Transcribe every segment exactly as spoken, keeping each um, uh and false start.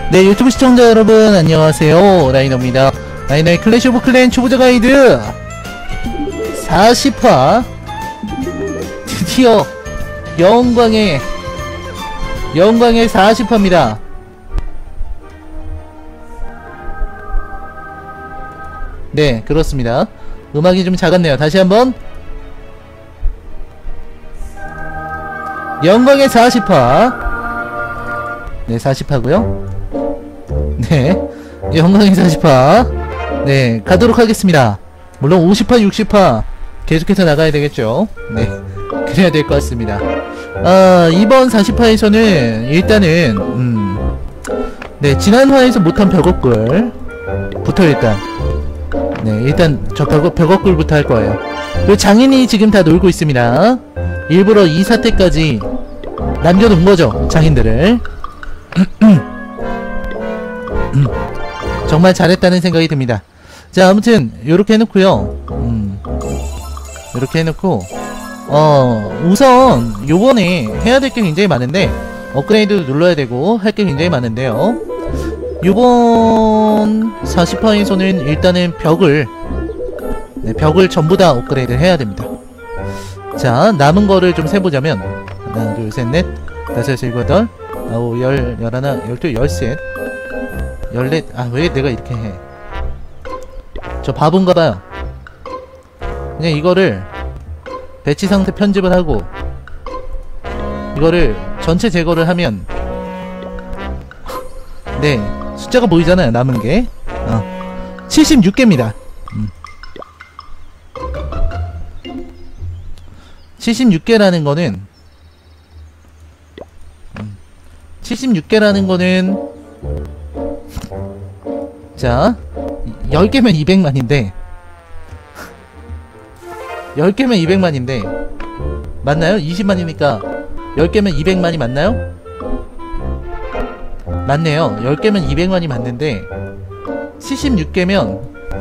네, 유튜브 시청자 여러분 안녕하세요. 라이너입니다. 라이너의 클래시 오브 클랜 초보자 가이드 사십 화 드디어 영광의 영광의 사십 화입니다. 네, 그렇습니다. 음악이 좀 작았네요. 다시 한번. 영광의 사십 화. 네, 사십 화고요. 네, 영광의 사십 화. 네, 가도록 하겠습니다. 물론 오십 화, 육십 화 계속해서 나가야 되겠죠. 네, 그래야 될 것 같습니다. 아, 이번 사십 화에서는 일단은 음, 네, 지난 화에서 못한 벽업글 부터 일단 네, 일단 저 벽업, 벽업글부터 할 거예요. 그리고 장인이 지금 다 놀고 있습니다. 일부러 이 사태까지 남겨둔 거죠, 장인들을. 정말 잘했다는 생각이 듭니다. 자, 아무튼 요렇게 해놓고요. 음, 요렇게 해놓고 어 우선 요번에 해야 될 게 굉장히 많은데 업그레이드도 눌러야 되고 할 게 굉장히 많은데요. 요번 사십 화에서는 일단은 벽을 네, 벽을 전부 다 업그레이드 해야 됩니다. 자, 남은 거를 좀 세보자면 하나, 둘, 셋, 넷, 다섯, 여섯, 일곱, 여덟, 아홉, 열, 열하나, 열둘, 열셋, 열넷. 아, 왜 내가 이렇게 해? 저 바본가봐요. 그냥 이거를 배치 상태 편집을 하고 이거를 전체 제거를 하면 네, 숫자가 보이잖아요. 남은게 어, 칠십육 개입니다 음. 칠십육 개라는 거는 음, 칠십육 개라는 거는 자, 열 개면 이백만인데 열 개면 이백만인데 맞나요? 이십만이니까 열 개면 이백만이 맞나요? 맞네요. 열 개면 이백만이 맞는데 칠십육 개면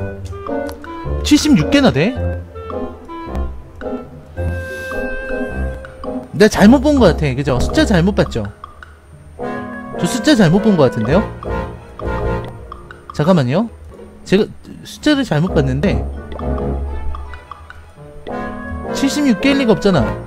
칠십육 개나 돼? 내가 잘못 본 것 같아. 그죠? 숫자 잘못 봤죠? 저 숫자 잘못 본 것 같은데요? 잠깐만요. 제가 숫자를 잘못 봤는데 칠십육 개일 리가 없잖아.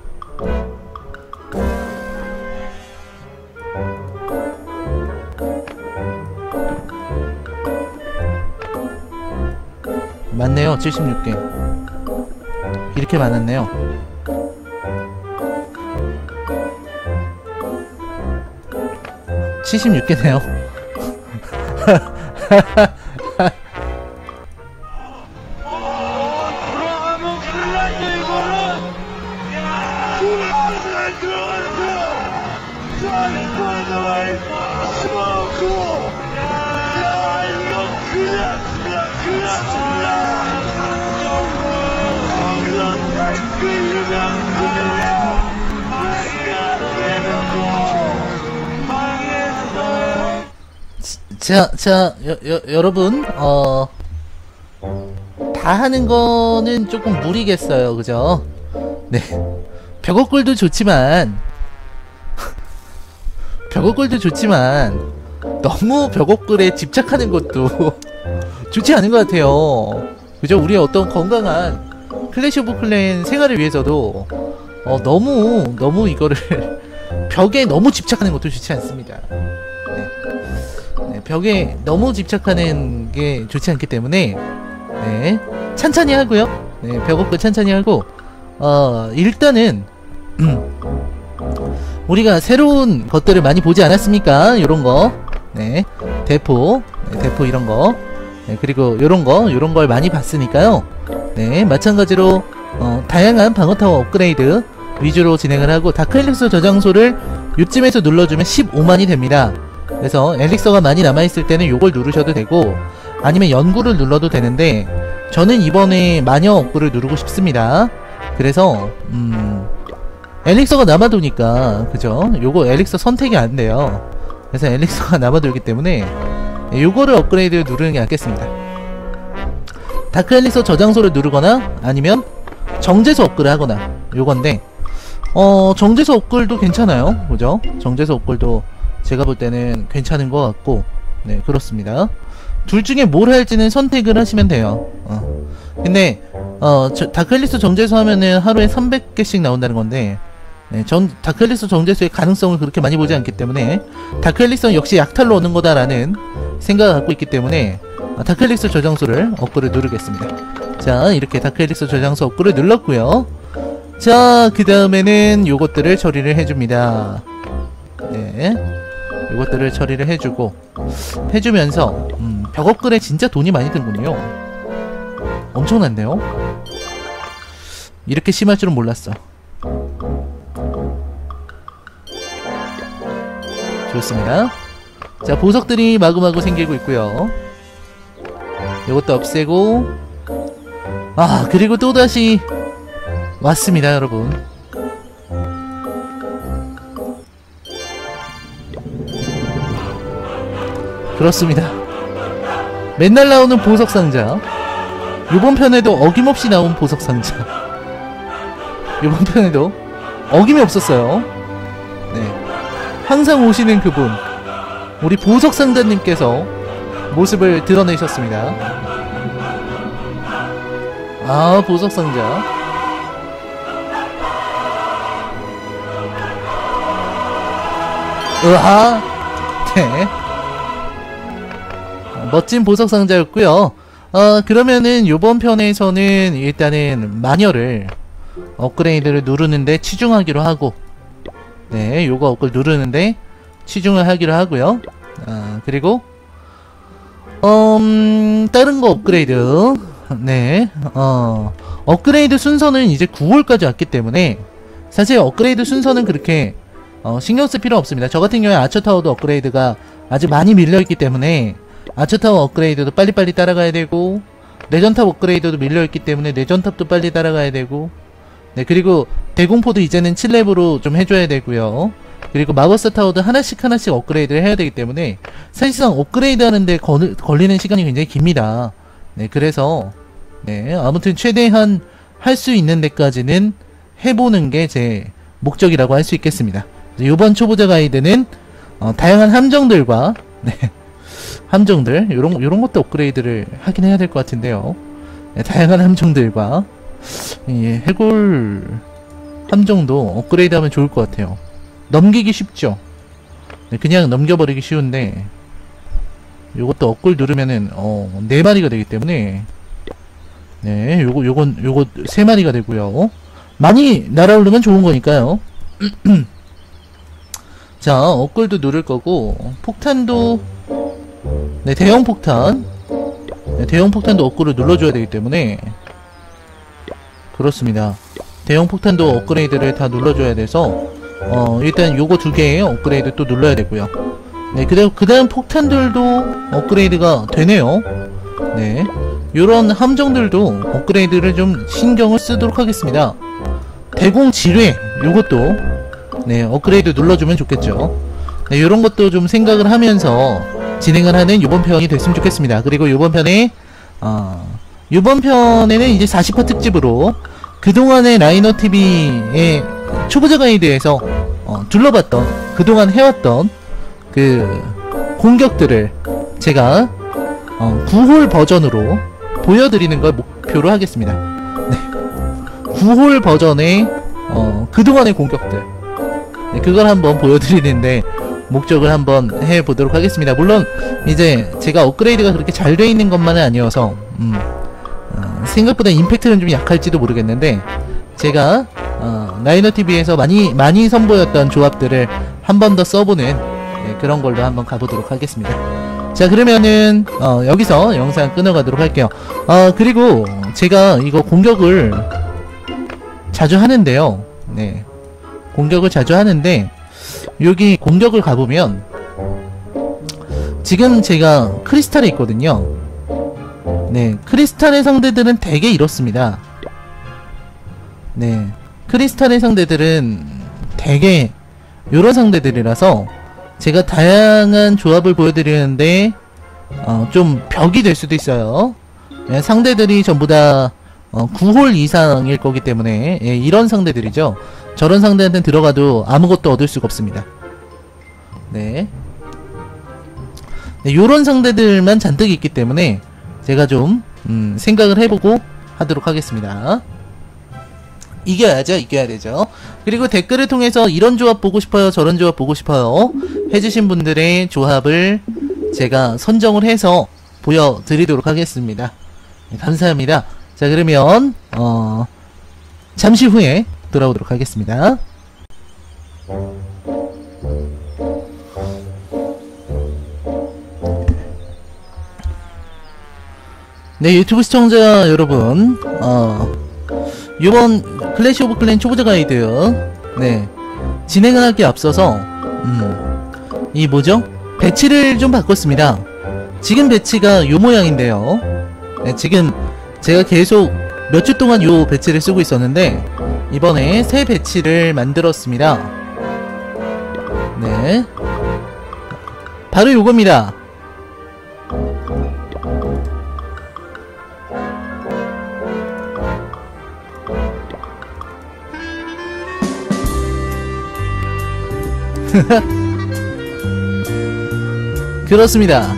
맞네요. 칠십육 개. 이렇게 많았네요. 칠십육 개네요. 자, 자, 여, 여, 여러분, 어, 다 하는 거는 조금 무리겠어요. 그죠? 네. 벽업글도 좋지만, 벽업글도 좋지만, 너무 벽업글에 집착하는 것도 좋지 않은 것 같아요. 그죠? 우리의 어떤 건강한 클래시 오브 클랜 생활을 위해서도, 어, 너무, 너무 이거를, 벽에 너무 집착하는 것도 좋지 않습니다. 네. 네, 벽에 너무 집착하는 게 좋지 않기 때문에 네, 찬찬히 하고요. 네, 벽업글 찬찬히 하고 어, 일단은 음, 우리가 새로운 것들을 많이 보지 않았습니까? 요런거 네, 대포 네, 대포 이런거 네, 그리고 요런거 요런걸 많이 봤으니까요. 네, 마찬가지로 어, 다양한 방어타워 업그레이드 위주로 진행을 하고 다크엘릭서 저장소를 요쯤에서 눌러주면 십오만이 됩니다. 그래서 엘릭서가 많이 남아있을 때는 요걸 누르셔도 되고 아니면 연구를 눌러도 되는데 저는 이번에 마녀 업구를 누르고 싶습니다. 그래서 음 엘릭서가 남아도니까 그죠? 요거 엘릭서 선택이 안 돼요. 그래서 엘릭서가 남아돌기 때문에 요거를 업그레이드 누르는 게 낫겠습니다. 다크 엘릭서 저장소를 누르거나 아니면 정제소 업글을 하거나 요건데 어 정제소 업글도 괜찮아요. 그죠? 정제소 업글도 제가 볼 때는 괜찮은 것 같고, 네, 그렇습니다. 둘 중에 뭘 할지는 선택을 하시면 돼요. 어. 근데 어, 저, 다크앨리스 정제수 하면은 하루에 삼백 개씩 나온다는 건데, 네, 전 다크앨리스 정제수의 가능성을 그렇게 많이 보지 않기 때문에 다크앨리스는 역시 약탈로 오는 거다라는 생각을 갖고 있기 때문에 아, 다크앨리스 저장소를 업글을 누르겠습니다. 자, 이렇게 다크앨리스 저장소 업글을 눌렀고요. 자, 그 다음에는 요것들을 처리를 해줍니다. 네, 요것들을 처리를 해주고 해주면서 음, 벽 업글에 진짜 돈이 많이 든군요. 엄청난데요? 이렇게 심할 줄은 몰랐어. 좋습니다. 자, 보석들이 마구마구 생기고 있고요. 이것도 없애고, 아, 그리고 또다시 왔습니다, 여러분. 그렇습니다. 맨날 나오는 보석상자, 요번 편에도 어김없이 나온 보석상자, 요번 편에도 어김이 없었어요. 네, 항상 오시는 그분, 우리 보석상자님께서 모습을 드러내셨습니다. 아, 보석상자. 으하. 네, 멋진 보석상자였고요. 어, 그러면은 요번 편에서는 일단은 마녀를 업그레이드를 누르는데 치중하기로 하고, 네, 요거 업글 누르는데 치중을 하기로 하고요. 아, 그리고 음, 다른 거 업그레이드, 네, 어, 업그레이드 순서는 이제 구월까지 왔기 때문에 사실 업그레이드 순서는 그렇게 어, 신경 쓸 필요 없습니다. 저 같은 경우에 아처타워도 업그레이드가 아주 많이 밀려있기 때문에 아처타워 업그레이드도 빨리빨리 따라가야 되고, 내전탑 업그레이드도 밀려있기 때문에 내전탑도 빨리 따라가야 되고, 네, 그리고 대공포도 이제는 칠 렙으로 좀 해줘야 되고요. 그리고 마버스 타워도 하나씩 하나씩 업그레이드를 해야 되기 때문에 사실상 업그레이드 하는데 걸, 걸리는 시간이 굉장히 깁니다. 네, 그래서 네, 아무튼 최대한 할 수 있는 데까지는 해보는 게 제 목적이라고 할 수 있겠습니다. 이번 초보자 가이드는 어, 다양한 함정들과, 네, 함정들, 요런, 요런 것도 업그레이드를 하긴 해야 될 것 같은데요. 네, 다양한 함정들과, 예, 해골 함정도 업그레이드 하면 좋을 것 같아요. 넘기기 쉽죠? 네, 그냥 넘겨버리기 쉬운데, 요것도 업글 누르면은, 어, 네 마리가 되기 때문에, 네, 요거, 요건, 요거 세 마리가 되고요. 많이 날아오르면 좋은 거니까요. 자, 업글도 누를 거고, 폭탄도, 네, 대형 폭탄, 네, 대형 폭탄도 업글을 눌러줘야 되기 때문에, 그렇습니다. 대형 폭탄도 업그레이드를 다 눌러줘야 돼서, 어, 일단 요거 두 개의 업그레이드 또 눌러야 되고요. 네, 그 다음, 그 다음 폭탄들도 업그레이드가 되네요. 네, 요런 함정들도 업그레이드를 좀 신경을 쓰도록 하겠습니다. 대공 지뢰, 요것도, 네, 업그레이드 눌러주면 좋겠죠. 네, 요런 것도 좀 생각을 하면서 진행을 하는 요번 편이 됐으면 좋겠습니다. 그리고 요번 편에, 어, 요번 편에는 이제 사십 화 특집으로 그동안의 라이너티비의 초보자 가이드에서 어, 둘러봤던, 그동안 해왔던 그 공격들을 제가 어, 구 홀 버전으로 보여드리는 걸 목표로 하겠습니다. 네, 구 홀 버전의 어, 그동안의 공격들, 네, 그걸 한번 보여드리는데 목적을 한번 해보도록 하겠습니다. 물론 이제 제가 업그레이드가 그렇게 잘 돼 있는 것만은 아니어서 음, 어, 생각보다 임팩트는 좀 약할지도 모르겠는데, 제가 어, 라이너티비에서 많이 많이 선보였던 조합들을 한 번 더 써보는, 네, 그런 걸로 한번 가보도록 하겠습니다. 자, 그러면은 어, 여기서 영상 끊어가도록 할게요. 어, 그리고 제가 이거 공격을 자주 하는데요. 네, 공격을 자주 하는데 여기 공격을 가보면 지금 제가 크리스탈에 있거든요. 네, 크리스탈의 상대들은 되게 이렇습니다. 네, 크리스탈의 상대들은 되게 요런 상대들이라서 제가 다양한 조합을 보여드리는데 어, 좀 벽이 될 수도 있어요. 예, 상대들이 전부 다 어, 구 홀 이상일 거기 때문에, 예, 이런 상대들이죠. 저런 상대한테는 들어가도 아무것도 얻을 수가 없습니다. 네. 네, 요런 상대들만 잔뜩 있기 때문에 제가 좀 음, 생각을 해보고 하도록 하겠습니다. 이겨야죠. 이겨야 되죠. 그리고 댓글을 통해서 이런 조합 보고 싶어요, 저런 조합 보고 싶어요 해주신 분들의 조합을 제가 선정을 해서 보여드리도록 하겠습니다. 네, 감사합니다. 자, 그러면 어, 잠시 후에 돌아오도록 하겠습니다. 네, 유튜브 시청자 여러분, 어, 요번 클래시 오브 클랜 초보자 가이드, 네, 진행을 하기에 앞서서, 음, 이 뭐죠? 배치를 좀 바꿨습니다. 지금 배치가 요 모양인데요. 네, 지금 제가 계속 몇 주 동안 요 배치를 쓰고 있었는데, 이번에 새 배치를 만들었습니다. 네. 바로 요겁니다. 그렇습니다.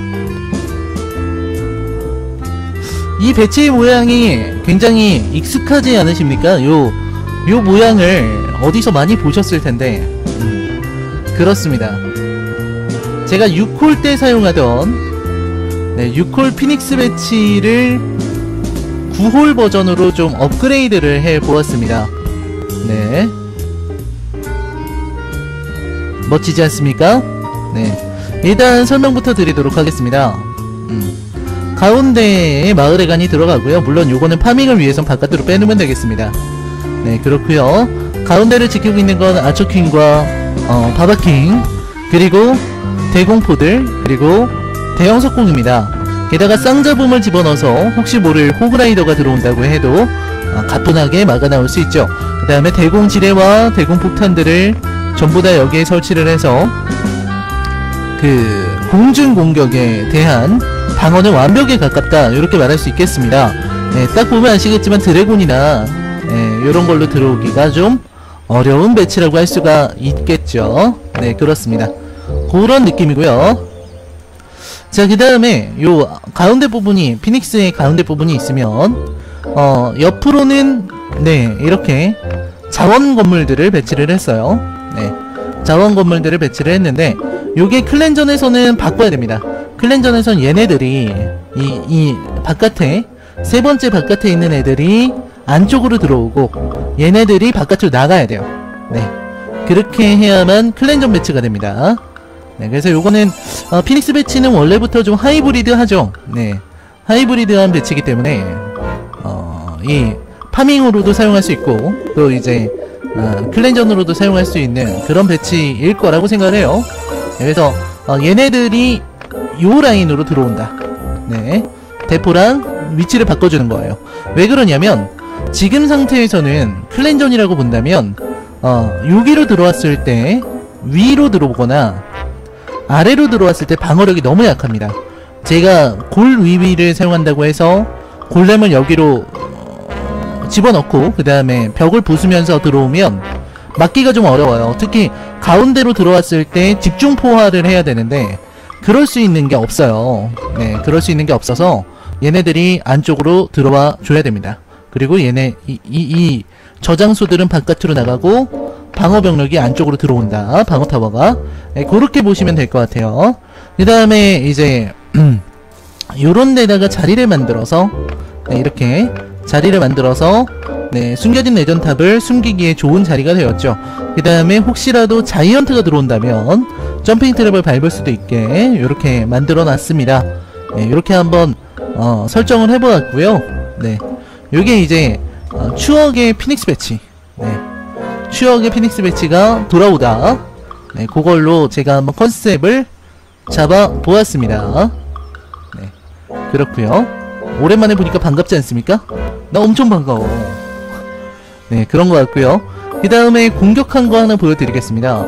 이 배치의 모양이 굉장히 익숙하지 않으십니까? 요, 요 모양을 어디서 많이 보셨을 텐데, 음, 그렇습니다. 제가 육 홀 때 사용하던, 네, 육 홀 피닉스 배치를 구 홀 버전으로 좀 업그레이드를 해 보았습니다. 네. 멋지지 않습니까? 네. 일단 설명부터 드리도록 하겠습니다. 음. 가운데에 마을의 간이 들어가고요. 물론 요거는 파밍을 위해선 바깥으로 빼놓으면 되겠습니다. 네, 그렇고요. 가운데를 지키고 있는 건 아처킹과 어, 바바킹, 그리고 대공포들, 그리고 대형 석공입니다. 게다가 쌍자bom을 집어넣어서 혹시 모를 호그라이더가 들어온다고 해도 어, 가뿐하게 막아 나올 수 있죠. 그 다음에 대공지뢰와 대공폭탄들을 전부 다 여기에 설치를 해서 그 공중 공격에 대한 방어는 완벽에 가깝다, 이렇게 말할 수 있겠습니다. 네, 딱 보면 아시겠지만 드래곤이나 네, 이런 걸로 들어오기가 좀 어려운 배치라고 할 수가 있겠죠. 네, 그렇습니다. 그런 느낌이고요. 자, 그 다음에 요 가운데 부분이, 피닉스의 가운데 부분이 있으면 어 옆으로는 네, 이렇게 자원 건물들을 배치를 했어요. 네, 자원 건물들을 배치를 했는데, 요게 클랜전에서는 바꿔야 됩니다. 클랜전에선 얘네들이 이, 이 바깥에, 세 번째 바깥에 있는 애들이 안쪽으로 들어오고 얘네들이 바깥으로 나가야 돼요. 네, 그렇게 해야만 클랜전 배치가 됩니다. 네, 그래서 요거는 어, 피닉스 배치는 원래부터 좀 하이브리드 하죠. 네, 하이브리드한 배치이기 때문에 어, 이 파밍으로도 사용할 수 있고, 또 이제 어, 클랜전으로도 사용할 수 있는 그런 배치일 거라고 생각을 해요. 그래서 어, 얘네들이 요 라인으로 들어온다. 네, 대포랑 위치를 바꿔주는 거예요. 왜 그러냐면 지금 상태에서는 클랜전이라고 본다면 어, 여기로 들어왔을 때 위로 들어오거나 아래로 들어왔을 때 방어력이 너무 약합니다. 제가 골 위위를 사용한다고 해서 골렘을 여기로 어, 집어넣고 그 다음에 벽을 부수면서 들어오면 막기가 좀 어려워요. 특히 가운데로 들어왔을 때 집중 포화를 해야 되는데 그럴 수 있는 게 없어요. 네, 그럴 수 있는 게 없어서 얘네들이 안쪽으로 들어와 줘야 됩니다. 그리고 얘네 이, 이, 이 저장소들은 바깥으로 나가고 방어 병력이 안쪽으로 들어온다. 방어 타워가. 네, 그렇게 보시면 될 것 같아요. 그 다음에 이제 요런 데다가 자리를 만들어서 네, 이렇게 자리를 만들어서 네, 숨겨진 레전탑을 숨기기에 좋은 자리가 되었죠. 그 다음에 혹시라도 자이언트가 들어온다면 점핑 트랩을 밟을 수도 있게 이렇게 만들어 놨습니다. 네, 이렇게 한번 어, 설정을 해보았고요. 네, 요게 이제 어, 추억의 피닉스 배치. 네, 추억의 피닉스 배치가 돌아오다. 네, 그걸로 제가 한번 컨셉을 잡아 보았습니다. 네, 그렇고요. 오랜만에 보니까 반갑지 않습니까? 나 엄청 반가워. 네, 그런 것 같고요. 그 다음에 공격한 거 하나 보여드리겠습니다.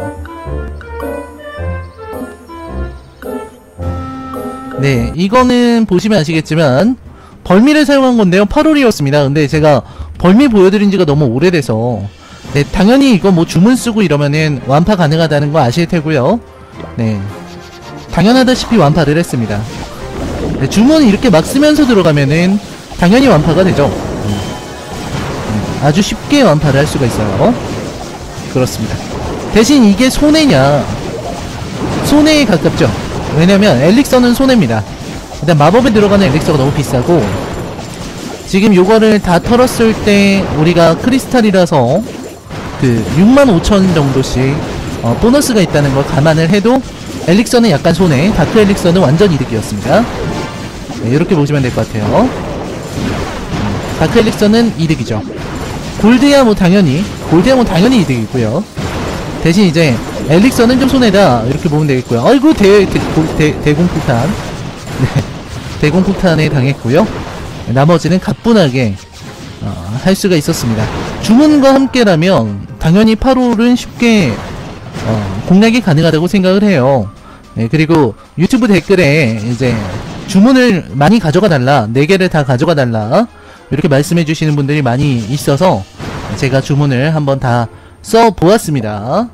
네, 이거는 보시면 아시겠지만 벌미를 사용한 건데요. 팔 홀이었습니다. 근데 제가 벌미 보여드린 지가 너무 오래돼서 네, 당연히 이거 뭐 주문 쓰고 이러면은 완파 가능하다는 거 아실 테고요. 네, 당연하다시피 완파를 했습니다. 네, 주문을 이렇게 막 쓰면서 들어가면은 당연히 완파가 되죠. 음. 음, 아주 쉽게 완파를 할 수가 있어요. 그렇습니다. 대신 이게 손해냐, 손해에 가깝죠. 왜냐면 엘릭서는 손해입니다. 일단 마법에 들어가는 엘릭서가 너무 비싸고, 지금 요거를 다 털었을 때 우리가 크리스탈이라서 그 육만 오천 정도씩 어, 보너스가 있다는 걸 감안을 해도 엘릭서는 약간 손해, 다크 엘릭서는 완전 이득이었습니다. 네, 이렇게 보시면 될 것 같아요. 음, 다크 엘릭서는 이득이죠. 골드야 뭐 당연히 골드야 뭐 당연히 이득이고요. 대신 이제 엘릭서는 좀 손해다, 이렇게 보면 되겠고요. 아이고 대, 대, 대, 대공폭탄. 네, 대공폭탄에 당했고요. 나머지는 가뿐하게 어, 할 수가 있었습니다. 주문과 함께라면 당연히 팔 홀은 쉽게 어, 공략이 가능하다고 생각을 해요. 네, 그리고 유튜브 댓글에 이제 주문을 많이 가져가 달라, 네 개를 다 가져가 달라, 이렇게 말씀해 주시는 분들이 많이 있어서 제가 주문을 한번 다 써 보았습니다.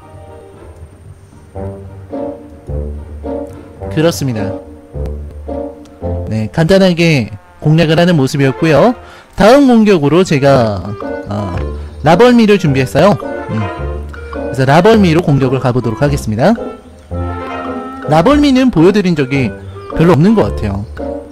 그렇습니다. 네, 간단하게 공략을 하는 모습이었고요. 다음 공격으로 제가 어, 라벌미를 준비했어요. 음. 그래서 라벌미로 공격을 가보도록 하겠습니다. 라벌미는 보여드린 적이 별로 없는 것 같아요.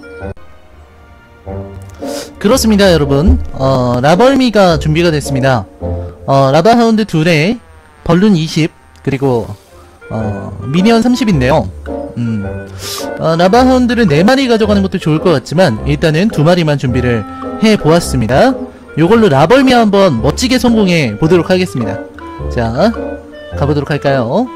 그렇습니다, 여러분. 어, 라벌미가 준비가 됐습니다. 어, 라바하운드 둘에 벌룬 이십, 그리고 어, 미니언 삼십인데요. 음, 어, 라바하운드를 네 마리 가져가는 것도 좋을 것 같지만 일단은 두 마리만 준비를 해보았습니다. 요걸로 라벌미 한번 멋지게 성공해 보도록 하겠습니다. 자, 가보도록 할까요?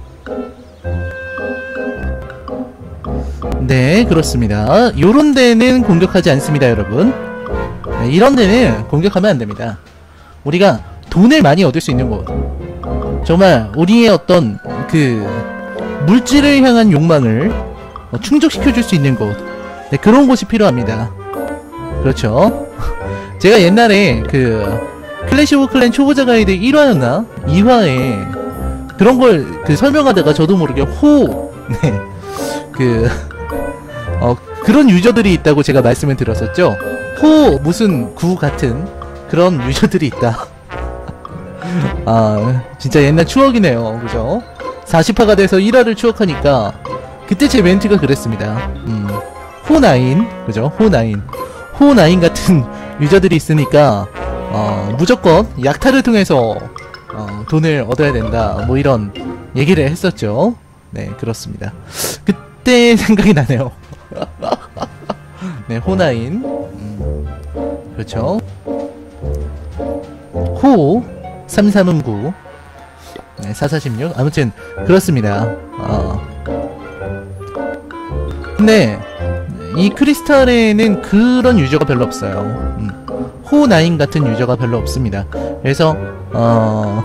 네, 그렇습니다. 요런 데는 공격하지 않습니다, 여러분. 네, 이런 데는 공격하면 안됩니다. 우리가 돈을 많이 얻을 수 있는 곳, 정말 우리의 어떤 그 물질을 향한 욕망을 충족시켜줄 수 있는 곳, 네, 그런 곳이 필요합니다. 그렇죠. 제가 옛날에 그 클래시 오브 클랜 초보자 가이드 일 화였나? 이 화에 그런 걸 그 설명하다가 저도 모르게 호, 네, 그 어, 그런 유저들이 있다고 제가 말씀을 드렸었죠. 호 무슨 구 같은 그런 유저들이 있다. 아, 진짜 옛날 추억이네요. 그죠? 사십 화가 돼서 일 화를 추억하니까 그때 제 멘트가 그랬습니다. 음, 호나인, 그죠? 호나인. 호나인 같은 유저들이 있으니까 어, 무조건 약탈을 통해서 어, 돈을 얻어야 된다, 뭐 이런 얘기를 했었죠. 네, 그렇습니다. 그때 생각이 나네요. 네, 호나인. 음, 그렇죠. 호 삼삼구, 네, 사사십육. 아무튼 그렇습니다. 어. 근데 이 크리스탈에는 그런 유저가 별로 없어요. 음. 호나인 같은 유저가 별로 없습니다. 그래서 어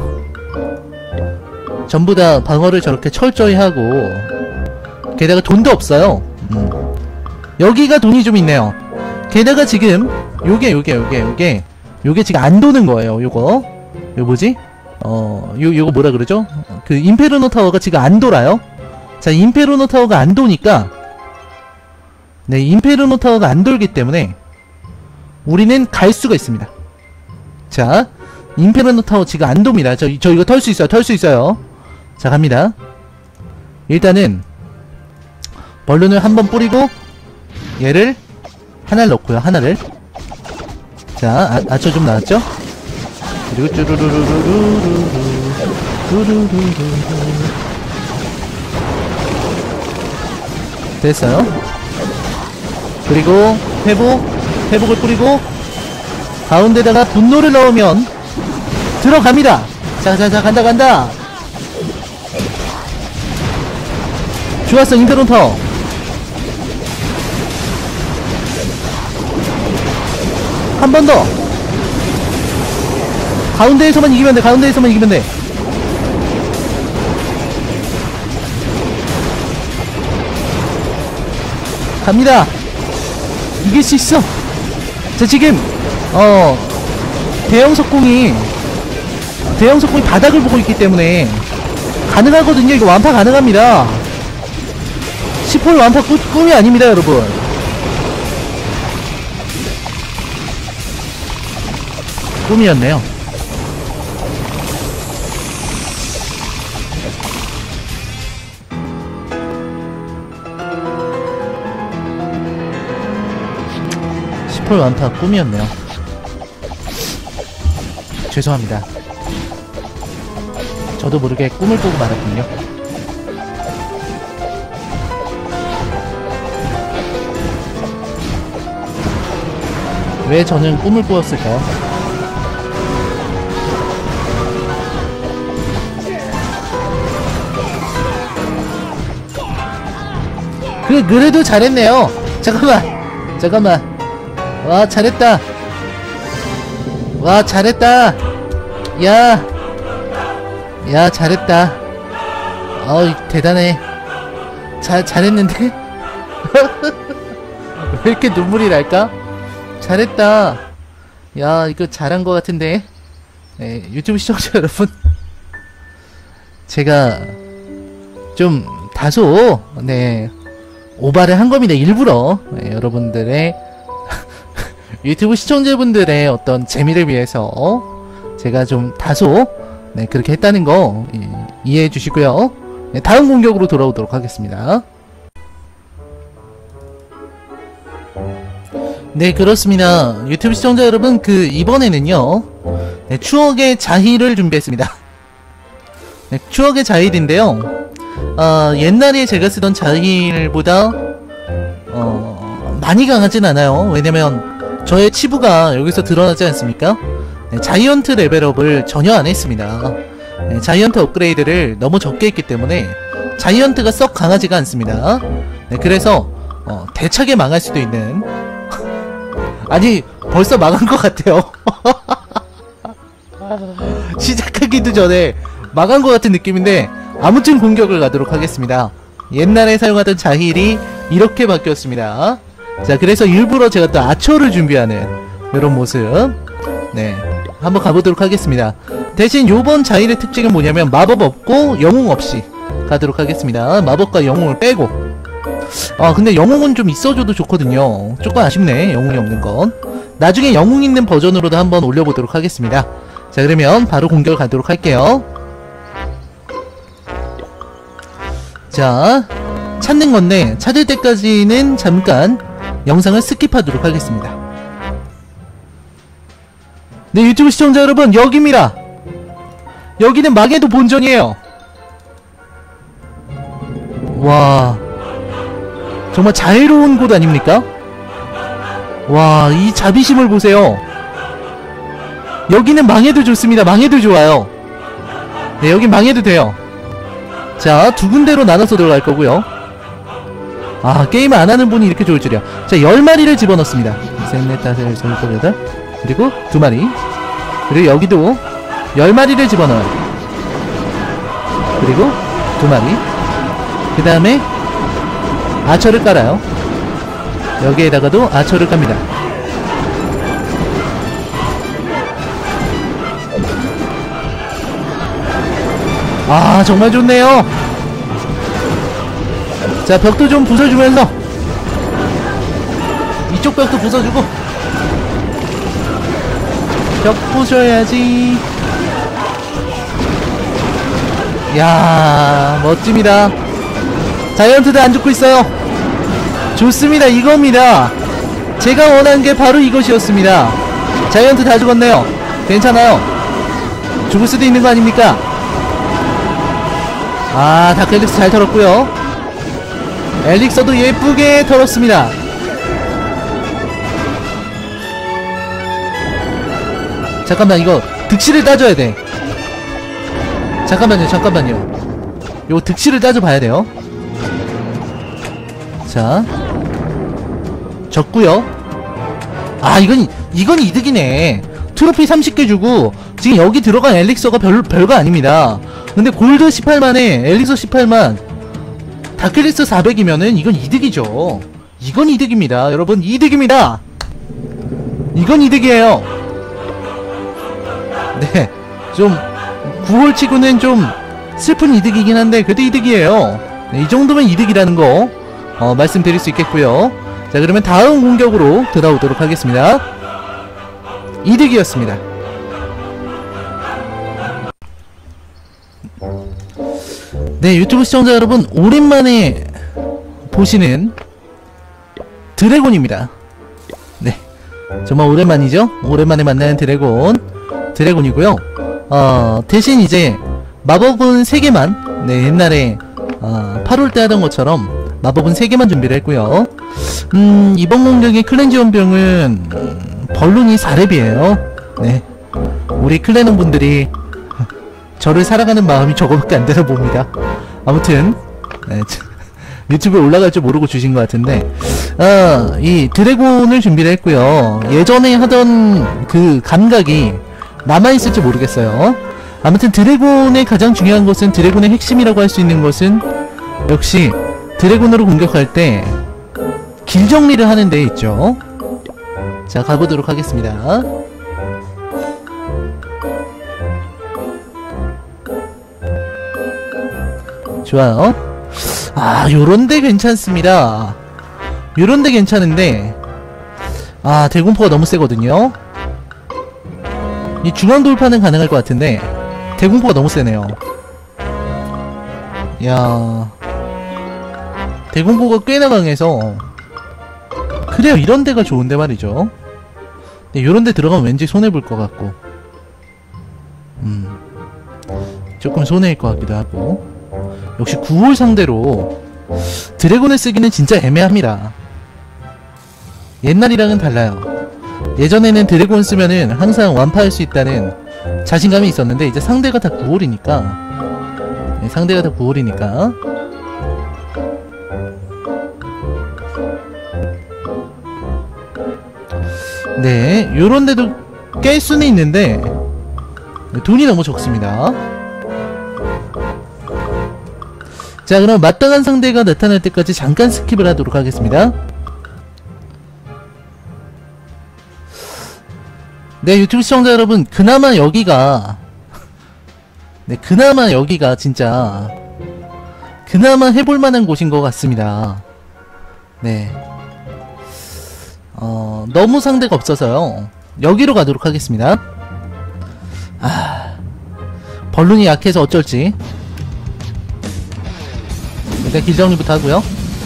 전부 다 방어를 저렇게 철저히 하고, 게다가 돈도 없어요. 음. 여기가 돈이 좀 있네요. 게다가 지금 요게 요게 요게 요게 요게 지금 안 도는 거예요. 요거 요 뭐지? 어 요 요거 뭐라 그러죠? 그 임페르노 타워가 지금 안 돌아요. 자, 임페르노 타워가 안 도니까, 네, 임페르노 타워가 안 돌기 때문에 우리는 갈 수가 있습니다. 자, 임페르노 타워 지금 안 돕니다. 저, 저 이거 털 수 있어요. 털 수 있어요. 자, 갑니다. 일단은 벌룬을 한번 뿌리고 얘를 하나를 넣고요. 하나를. 자, 아, 아처 좀 나왔죠? 그리고 쭈루루루루루루 쭈루루루루 됐어요. 그리고 회복, 회복을 뿌리고 가운데다가 분노를 넣으면 들어갑니다. 자자자, 간다 간다. 좋았어, 임페론 타워. 한 번 더. 가운데에서만 이기면 돼. 가운데에서만 이기면 돼. 갑니다. 이길 수 있어. 자, 지금 어 대형 석궁이 대형 석궁이 바닥을 보고 있기 때문에 가능하거든요. 이거 완파 가능합니다. 십 홀 완파 꿈, 꿈이 아닙니다, 여러분. 꿈이었네요. 십 홀 완파 꿈이었네요. 죄송합니다. 저도 모르게 꿈을 꾸고 말았군요. 왜 저는 꿈을 꾸었을까요? 그, 그래도 잘했네요. 잠깐만. 잠깐만. 와, 잘했다. 와, 잘했다. 야. 야, 잘했다. 어이, 대단해. 잘, 잘했는데? 왜 이렇게 눈물이 날까? 잘했다. 야, 이거 잘한 것 같은데. 네, 유튜브 시청자 여러분. 제가 좀 다소, 네, 오바를 한 겁니다. 일부러. 네, 여러분들의 유튜브 시청자분들의 어떤 재미를 위해서 제가 좀 다소, 네, 그렇게 했다는 거 예, 이해해 주시고요. 네, 다음 공격으로 돌아오도록 하겠습니다. 네, 그렇습니다. 유튜브 시청자 여러분, 그 이번에는요, 네, 추억의 자힐을 준비했습니다. 네, 추억의 자힐인데요. 어, 옛날에 제가 쓰던 자힐보다 어, 많이 강하진 않아요. 왜냐면 저의 치부가 여기서 드러나지 않습니까? 네, 자이언트 레벨업을 전혀 안 했습니다. 네, 자이언트 업그레이드를 너무 적게 했기 때문에 자이언트가 썩 강하지가 않습니다. 네, 그래서 어, 대차게 망할 수도 있는 아니, 벌써 망한 것 같아요. 시작하기도 전에 망한 것 같은 느낌인데, 아무튼 공격을 가도록 하겠습니다. 옛날에 사용하던 자힐이 이렇게 바뀌었습니다. 자, 그래서 일부러 제가 또 아처를 준비하는 이런 모습, 네, 한번 가보도록 하겠습니다. 대신 요번 자힐의 특징은 뭐냐면 마법 없고 영웅 없이 가도록 하겠습니다. 마법과 영웅을 빼고. 아, 근데 영웅은 좀 있어줘도 좋거든요. 조금 아쉽네, 영웅이 없는 건. 나중에 영웅 있는 버전으로도 한번 올려보도록 하겠습니다. 자, 그러면 바로 공격을 가도록 할게요. 자, 찾는 건데 찾을 때까지는 잠깐 영상을 스킵하도록 하겠습니다. 네, 유튜브 시청자 여러분, 여기입니다. 여기는 망해도 본전이에요. 와, 정말 자유로운 곳 아닙니까? 와, 이 자비심을 보세요. 여기는 망해도 좋습니다. 망해도 좋아요. 네, 여긴 망해도 돼요. 자, 두 군데로 나눠서 들어갈 거고요. 아, 게임을 안 하는 분이 이렇게 좋을 줄이야. 자, 열 마리를 집어넣습니다. 셋, 넷, 다섯, 여섯, 일곱, 여덟. 그리고 두 마리. 그리고 여기도 열 마리를 집어넣어요. 그리고 두 마리. 그 다음에 아처를 깔아요. 여기에다가도 아처를 깝니다. 아, 정말 좋네요. 자, 벽도 좀 부숴주면서 이쪽 벽도 부숴주고 벽 부셔야지. 야, 멋집니다. 자이언트도 안 죽고 있어요. 좋습니다. 이겁니다. 제가 원한 게 바로 이것이었습니다. 자이언트 다 죽었네요. 괜찮아요. 죽을 수도 있는 거 아닙니까? 아, 다크엘릭스 잘 털었고요. 엘릭서도 예쁘게 털었습니다. 잠깐만, 이거 득실을 따줘야 돼. 잠깐만요, 잠깐만요. 요 득실을 따져봐야 돼요. 자, 졌구요. 아, 이건 이건 이득이네. 트로피 삼십 개 주고 지금 여기 들어간 엘릭서가 별, 별거 아닙니다. 근데 골드 십팔만에 엘릭서 십팔만, 다크리스 사백이면은 이건 이득이죠. 이건 이득입니다. 여러분, 이득입니다. 이건 이득이에요. 네, 좀 구 홀 치고는 좀 슬픈 이득이긴 한데 그래도 이득이에요. 네, 이 정도면 이득이라는 거 어, 말씀드릴 수 있겠고요. 자, 그러면 다음 공격으로 들어오도록 하겠습니다. 이득이었습니다. 네, 유튜브 시청자 여러분, 오랜만에 보시는 드래곤입니다. 네, 정말 오랜만이죠? 오랜만에 만나는 드래곤 드래곤이고요. 어, 대신 이제 마법은 세 개만, 네, 옛날에 어, 팔월 때 하던 것처럼 마법은 세 개만 준비를 했고요. 음, 이번 공격의 클렌지 원병은 음, 벌룬이 사 렙이에요. 네, 우리 클레논 분들이 저를 사랑하는 마음이 저거밖에 안 되나 봅니다. 아무튼 네, 유튜브에 올라갈 줄 모르고 주신 것 같은데, 아, 이 드래곤을 준비를 했고요. 예전에 하던 그 감각이 남아있을지 모르겠어요. 아무튼 드래곤의 가장 중요한 것은, 드래곤의 핵심이라고 할 수 있는 것은 역시 드래곤으로 공격할 때 길 정리를 하는 데 있죠. 자, 가보도록 하겠습니다. 좋아요. 아, 요런데 괜찮습니다. 요런데 괜찮은데, 아, 대공포가 너무 세거든요. 이 중앙 돌파는 가능할 것 같은데 대공포가 너무 세네요. 야, 대공포가 꽤나 강해서, 그래요, 이런데가 좋은데 말이죠. 네, 요런데 들어가면 왠지 손해볼 것 같고, 음, 조금 손해일 것 같기도 하고. 역시 구홀 상대로 드래곤을 쓰기는 진짜 애매합니다. 옛날이랑은 달라요. 예전에는 드래곤 쓰면은 항상 완파할 수 있다는 자신감이 있었는데, 이제 상대가 다 구홀이니까, 네, 상대가 다 구홀이니까 네, 요런데도 깰 수는 있는데 돈이 너무 적습니다. 자, 그럼 마땅한 상대가 나타날 때까지 잠깐 스킵을 하도록 하겠습니다. 네, 유튜브 시청자 여러분, 그나마 여기가 네, 그나마 여기가 진짜 그나마 해볼만한 곳인 것 같습니다. 네, 어, 너무 상대가 없어서요, 여기로 가도록 하겠습니다. 아, 벌룬이 약해서 어쩔지. 일단 길정리부터 하고요.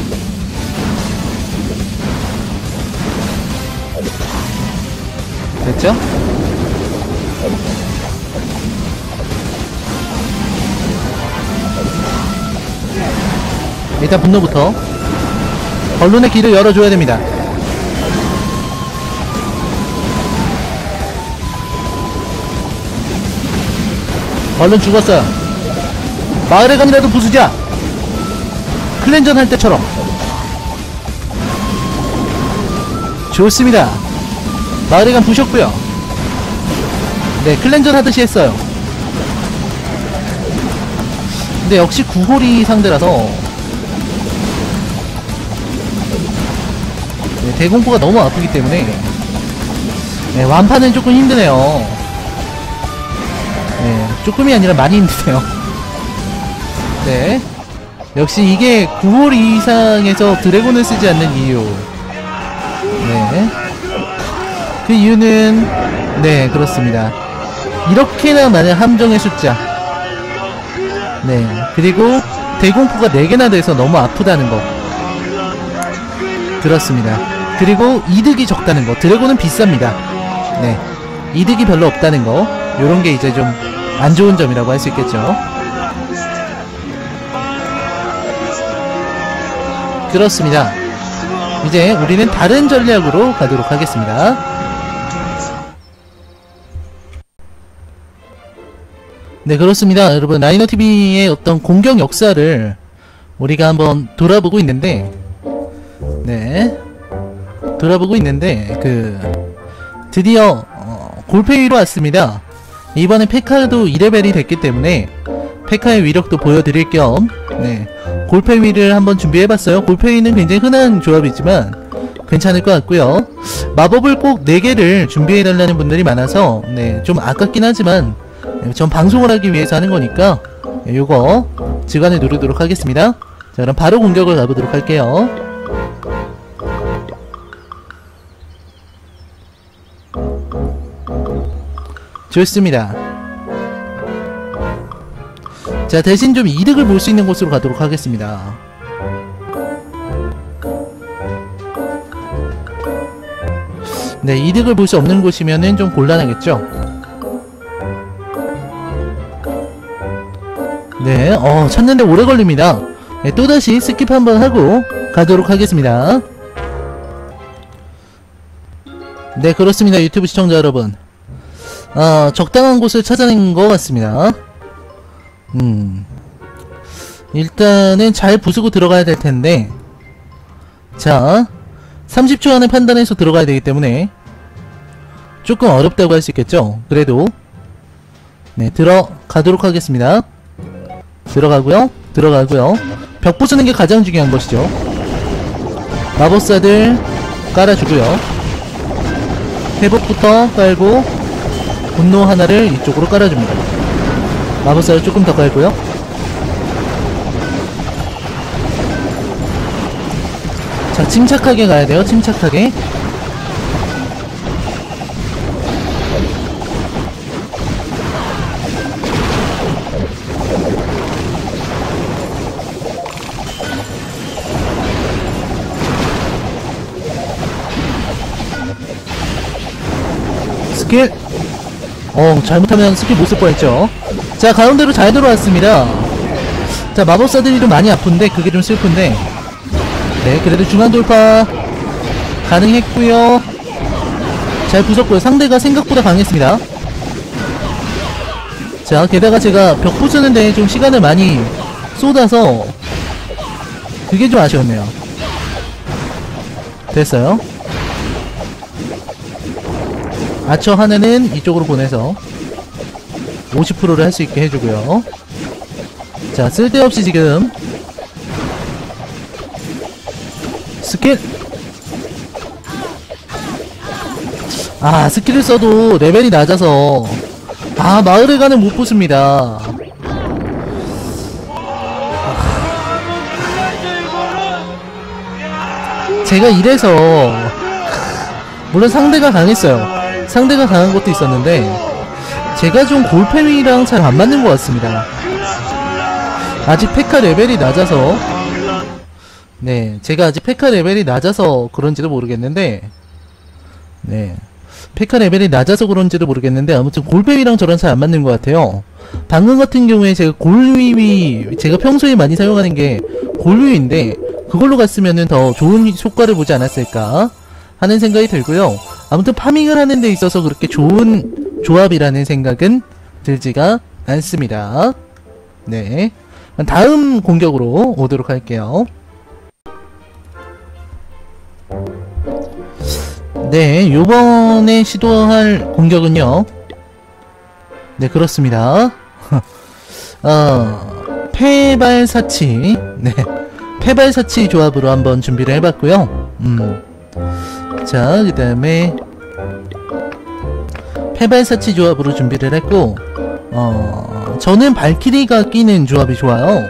됐죠? 일단 분노부터 벌룬의 길을 열어줘야 됩니다. 벌룬 죽었어요. 마을의 간이라도 부수자. 클렌전 할 때처럼. 좋습니다. 마을의 간 부셨고요. 네, 클렌전 하듯이 했어요. 근데 역시 구홀이 상대라서, 네, 대공포가 너무 아프기 때문에, 네, 완파는 조금 힘드네요. 네, 조금이 아니라 많이 힘드네요. 네, 역시 이게 구홀 이상에서 드래곤을 쓰지 않는 이유. 네, 그 이유는, 네, 그렇습니다. 이렇게나 많은 함정의 숫자, 네, 그리고 대공포가 네 개나 돼서 너무 아프다는 거. 그렇습니다. 그리고 이득이 적다는 거. 드래곤은 비쌉니다. 네, 이득이 별로 없다는 거. 요런게 이제 좀 안 좋은 점이라고 할 수 있겠죠. 그렇습니다. 이제 우리는 다른 전략으로 가도록 하겠습니다. 네, 그렇습니다. 여러분, 라이너티비의 어떤 공격 역사를 우리가 한번 돌아보고 있는데, 네, 돌아보고 있는데 그 드디어 어, 골페이로 왔습니다. 이번에 페카도 이 레벨이 됐기 때문에 페카의 위력도 보여드릴 겸, 네, 골페이를 한번 준비해봤어요. 골페이는 굉장히 흔한 조합이지만 괜찮을 것 같고요. 마법을 꼭 네 개를 준비해달라는 분들이 많아서, 네, 좀 아깝긴 하지만, 네, 전 방송을 하기 위해서 하는 거니까 네, 요거 지간을 누르도록 하겠습니다. 자, 그럼 바로 공격을 가보도록 할게요. 좋습니다. 자, 대신 좀 이득을 볼 수 있는 곳으로 가도록 하겠습니다. 네, 이득을 볼 수 없는 곳이면은 좀 곤란하겠죠? 네, 어, 찾는데 오래 걸립니다. 네, 또다시 스킵 한번 하고 가도록 하겠습니다. 네, 그렇습니다. 유튜브 시청자 여러분. 어, 적당한 곳을 찾아낸 것 같습니다. 음. 일단은 잘 부수고 들어가야 될 텐데. 자, 삼십 초 안에 판단해서 들어가야 되기 때문에 조금 어렵다고 할 수 있겠죠? 그래도 네, 들어가도록 하겠습니다. 들어가고요. 들어가고요. 벽 부수는 게 가장 중요한 것이죠. 마법사들 깔아주고요. 회복부터 깔고 분노 하나를 이쪽으로 깔아줍니다. 마법사를 조금 더 깔고요. 자, 침착하게 가야 돼요. 침착하게. 스킬. 어, 잘못하면 스킬 못 쓸 뻔했죠. 자, 가운데로 잘 들어왔습니다. 자, 마법사들이 좀 많이 아픈데 그게 좀 슬픈데, 네, 그래도 중앙 돌파 가능했고요. 잘 부쉈고요. 상대가 생각보다 강했습니다. 자, 게다가 제가 벽 부수는데 좀 시간을 많이 쏟아서 그게 좀 아쉬웠네요. 됐어요. 아처 하나는 이쪽으로 보내서 오십 퍼센트를 할 수 있게 해주고요. 자, 쓸데없이 지금 스킬. 아, 스킬을 써도 레벨이 낮아서 아, 마을에 가는 못 부숩니다. 제가 이래서, 물론 상대가 강했어요. 상대가 강한 것도 있었는데 제가 좀 골팸이랑 잘 안 맞는 것 같습니다. 아직 페카 레벨이 낮아서, 네, 제가 아직 페카 레벨이 낮아서 그런지도 모르겠는데, 네, 페카 레벨이 낮아서 그런지도 모르겠는데 아무튼 골팸이랑 저랑 잘 안 맞는 것 같아요. 방금 같은 경우에 제가 골위, 제가 평소에 많이 사용하는 게 골위인데 그걸로 갔으면은 더 좋은 효과를 보지 않았을까 하는 생각이 들고요. 아무튼 파밍을 하는 데 있어서 그렇게 좋은 조합이라는 생각은 들지가 않습니다. 네, 다음 공격으로 오도록 할게요. 네, 요번에 시도할 공격은요, 네, 그렇습니다. 어, 패발사치, 네, 패발사치 조합으로 한번 준비를 해봤고요. 음, 자, 그 다음에 패발사치 조합으로 준비를 했고, 어, 저는 발키리가 끼는 조합이 좋아요.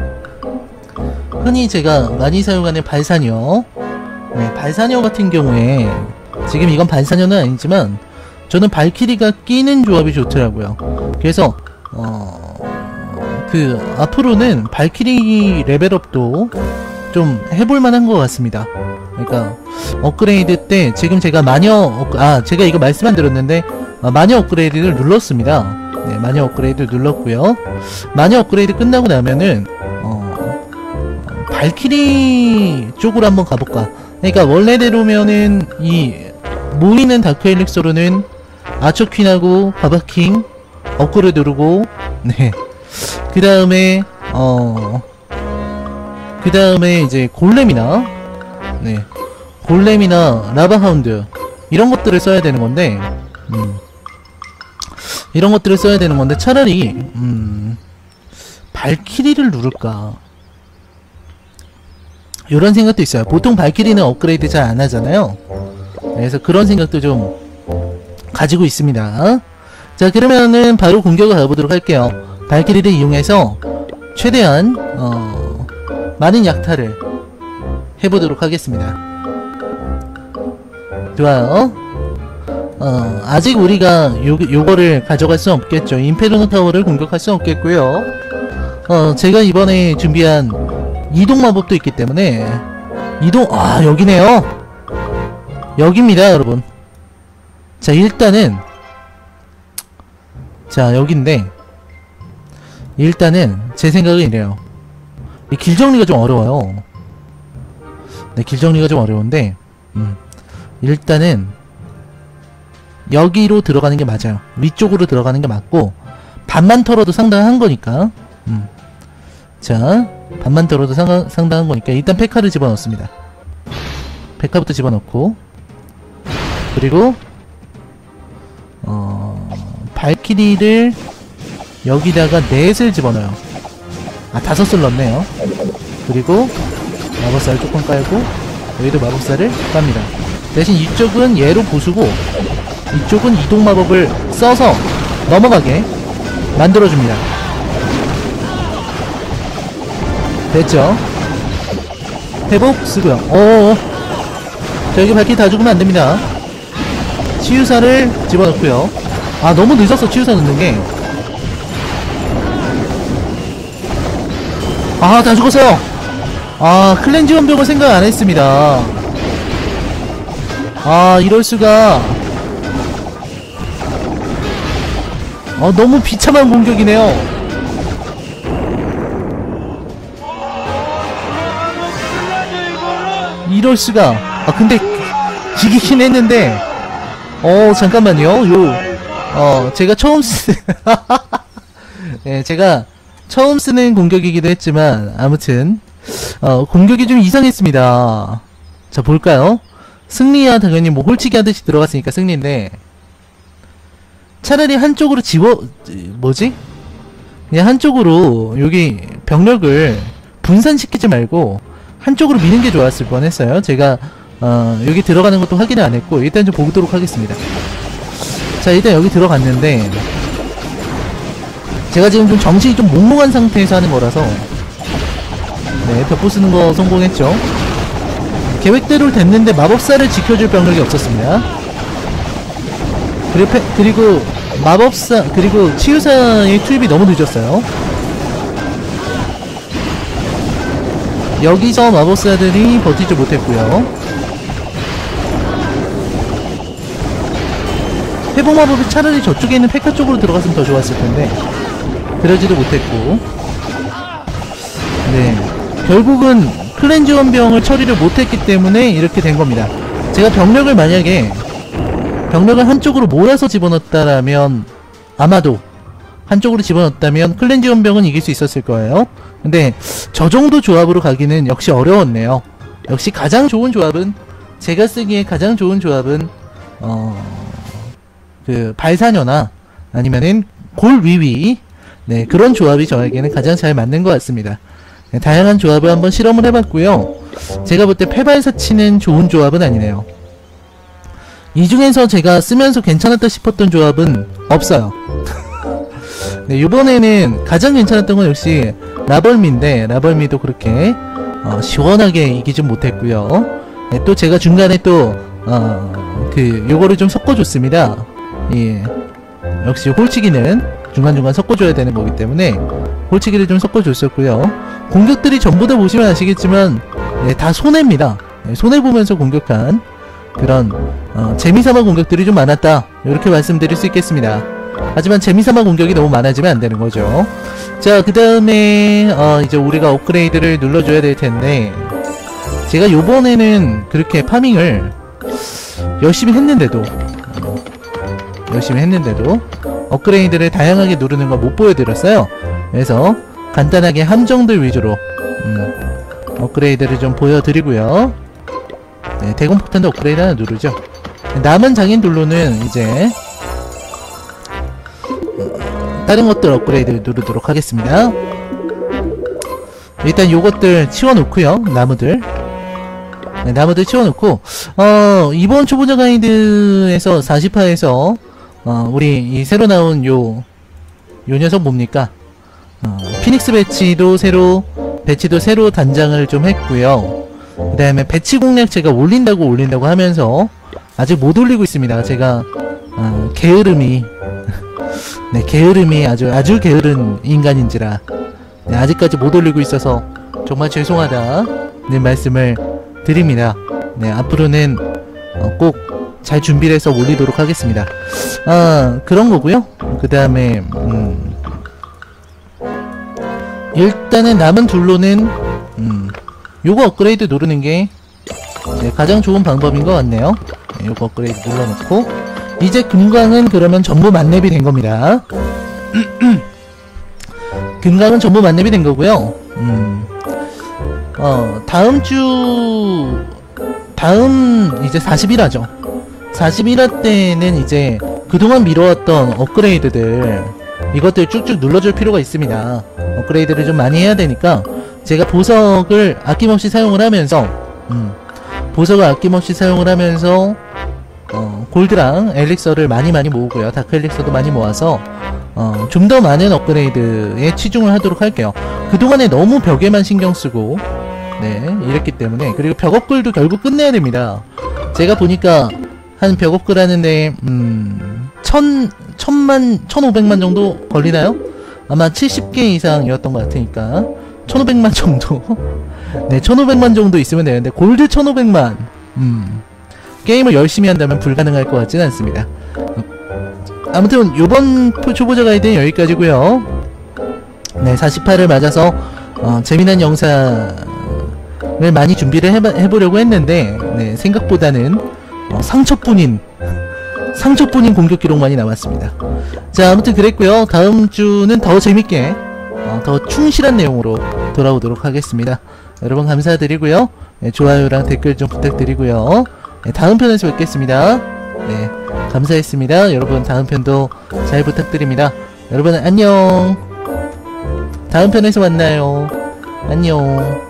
흔히 제가 많이 사용하는 발사녀, 네, 발사녀 같은 경우에 지금 이건 발사녀는 아니지만 저는 발키리가 끼는 조합이 좋더라고요. 그래서 어, 그 앞으로는 발키리 레벨업도 좀 해볼 만한 것 같습니다. 그러니까 업그레이드 때 지금 제가 마녀 업, 아 제가 이거 말씀 안 드렸는데 아, 마녀 업그레이드를 눌렀습니다. 네, 마녀 업그레이드 눌렀고요. 마녀 업그레이드 끝나고 나면은 어, 발키리 쪽으로 한번 가볼까. 그러니까 원래대로면은 이 모이는 다크 엘릭서로는 아처퀸하고 바바킹 업그레이드 누르고, 네, 그 다음에 어 그 다음에 이제 골렘이나, 네, 골렘이나 라바하운드 이런 것들을 써야 되는 건데, 음, 이런 것들을 써야 되는 건데 차라리 음, 발키리를 누를까, 요런 생각도 있어요. 보통 발키리는 업그레이드 잘 안 하잖아요. 그래서 그런 생각도 좀 가지고 있습니다. 자, 그러면은 바로 공격을 가보도록 할게요. 발키리를 이용해서 최대한 어, 많은 약탈을 해보도록 하겠습니다. 좋아요. 어, 아직 우리가 요, 요거를 가져갈 수 없겠죠. 인페르노 타워를 공격할 수 없겠고요. 어, 제가 이번에 준비한 이동 마법도 있기 때문에 이동, 아, 여기네요. 여기입니다, 여러분. 자, 일단은 자, 여긴데 일단은 제 생각은 이래요. 이 길 정리가 좀 어려워요. 네, 길 정리가 좀 어려운데 음, 일단은 여기로 들어가는 게 맞아요. 위쪽으로 들어가는 게 맞고 반만 털어도 상당한 거니까 음. 자, 반만 털어도 상당, 상당한 거니까 일단 페카를 집어넣습니다. 페카부터 집어넣고 그리고 어... 발키리를 여기다가 넷을 집어넣어요. 아, 다섯을 넣네요. 그리고 마법사를 조금 깔고 여기도 마법사를 깝니다. 대신 이쪽은 얘로 부수고 이쪽은 이동 마법을 써서 넘어가게 만들어줍니다. 됐죠? 회복 쓰고요. 어어어. 자, 여기 발키리 다 죽으면 안됩니다. 치유사를 집어넣고요. 아, 너무 늦었어, 치유사 넣는 게. 아, 다 죽었어요. 아, 클렌지 원벽을 생각 안 했습니다. 아, 이럴수가. 아, 너무 비참한 공격이네요. 이럴수가. 아, 근데 이기긴 했는데 어, 잠깐만요. 요 어, 제가 처음 쓰 네, 제가 처음 쓰는 공격이기도 했지만 아무튼 어, 공격이 좀 이상했습니다. 자, 볼까요? 승리야 당연히 뭐 홀치기 하듯이 들어갔으니까 승리인데 차라리 한쪽으로 집어 뭐지? 그냥 한쪽으로 여기 병력을 분산시키지 말고 한쪽으로 미는 게 좋았을 뻔했어요. 제가 어, 여기 들어가는 것도 확인을 안 했고 일단 좀 보도록 하겠습니다. 자, 일단 여기 들어갔는데 제가 지금 좀 정신이 좀 몽롱한 상태에서 하는 거라서 네, 벽보 쓰는 거 성공했죠. 계획대로 됐는데 마법사를 지켜줄 병력이 없었습니다. 그리고, 페, 그리고 마법사 그리고 치유사의 투입이 너무 늦었어요. 여기서 마법사들이 버티지 못했고요. 회복 마법이 차라리 저쪽에 있는 페카 쪽으로 들어갔으면 더 좋았을 텐데 그러지도 못했고, 네, 결국은 클렌지 원병을 처리를 못했기 때문에 이렇게 된 겁니다. 제가 병력을 만약에 병력을 한쪽으로 몰아서 집어넣었다라면 아마도 한쪽으로 집어넣었다면 클렌지 원병은 이길 수 있었을 거예요. 근데 저 정도 조합으로 가기는 역시 어려웠네요. 역시 가장 좋은 조합은 제가 쓰기에 가장 좋은 조합은 어... 그 발사녀나 아니면은 골위위, 네, 그런 조합이 저에게는 가장 잘 맞는 것 같습니다. 네, 다양한 조합을 한번 실험을 해봤고요. 제가 볼 때 패발사치는 좋은 조합은 아니네요. 이 중에서 제가 쓰면서 괜찮았다 싶었던 조합은 없어요. 네, 요번에는 가장 괜찮았던 건 역시 라벌미인데 라벌미도 그렇게 어, 시원하게 이기진 못했고요. 네, 또 제가 중간에 또 어, 그 요거를 좀 섞어줬습니다. 예, 역시 홀치기는 중간중간 섞어줘야 되는 거기 때문에 홀치기를 좀 섞어줬었고요. 공격들이 전부 다 보시면 아시겠지만 네, 다 손해입니다. 네, 손해보면서 공격한 그런 어, 재미삼아 공격들이 좀 많았다, 이렇게 말씀드릴 수 있겠습니다. 하지만 재미삼아 공격이 너무 많아지면 안되는 거죠. 자, 그 다음에 어, 이제 우리가 업그레이드를 눌러줘야 될 텐데 제가 요번에는 그렇게 파밍을 열심히 했는데도 열심히 했는데도 업그레이드를 다양하게 누르는 걸 못 보여드렸어요. 그래서 간단하게 함정들 위주로 음, 업그레이드를 좀 보여드리고요. 네, 대공폭탄도 업그레이드 하나 누르죠. 남은 장인들로는 이제 다른 것들 업그레이드 누르도록 하겠습니다. 일단 요것들 치워놓고요. 나무들 네, 나무들 치워놓고 어, 이번 초보자 가이드에서 사십 화에서 어, 우리 이 새로 나온 요, 요 녀석 뭡니까? 어, 피닉스 배치도 새로 배치도 새로 단장을 좀 했고요. 그 다음에 배치 공략 제가 올린다고 올린다고 하면서 아직 못 올리고 있습니다. 제가 어, 게으름이 네, 게으름이 아주 아주 게으른 인간인지라 네, 아직까지 못 올리고 있어서 정말 죄송하다는 말씀을 드립니다. 네, 앞으로는 어, 꼭 잘 준비를 해서 올리도록 하겠습니다. 아, 그런 거고요. 그 다음에 음, 일단은 남은 둘로는 음, 요거 업그레이드 누르는 게 네, 가장 좋은 방법인 것 같네요. 네, 요거 업그레이드 눌러놓고 이제 금강은 그러면 전부 만렙이 된 겁니다. 금강은 전부 만렙이 된 거고요. 음, 어, 다음 주 다음 이제 사십일 화죠. 사십일 화 때는 이제 그동안 미뤄왔던 업그레이드들 이것들 쭉쭉 눌러줄 필요가 있습니다. 업그레이드를 좀 많이 해야 되니까 제가 보석을 아낌없이 사용을 하면서 음, 보석을 아낌없이 사용을 하면서 어, 골드랑 엘릭서를 많이 많이 모으고요. 다크 엘릭서도 많이 모아서 어, 좀 더 많은 업그레이드에 치중을 하도록 할게요. 그동안에 너무 벽에만 신경 쓰고 네, 이랬기 때문에. 그리고 벽 업글도 결국 끝내야 됩니다. 제가 보니까 한 벽 업글 하는데 음, 천, 천만, 천오백만 정도 걸리나요? 아마 칠십 개 이상이었던 것 같으니까 천오백만 정도 네, 천오백만 정도 있으면 되는데 골드 천오백만 음, 게임을 열심히 한다면 불가능할 것 같진 않습니다. 아무튼 요번 초보자 가이드는 여기까지고요. 네, 사십팔을 맞아서 어, 재미난 영상을 많이 준비를 해봐, 해보려고 했는데 네, 생각보다는 어, 상처뿐인 상처뿐인 공격 기록만이 남았습니다. 자, 아무튼 그랬고요. 다음 주는 더 재밌게 어, 더 충실한 내용으로 돌아오도록 하겠습니다. 여러분 감사드리고요. 네, 좋아요랑 댓글 좀 부탁드리고요. 네, 다음 편에서 뵙겠습니다. 네, 감사했습니다. 여러분 다음 편도 잘 부탁드립니다. 여러분 안녕. 다음 편에서 만나요. 안녕.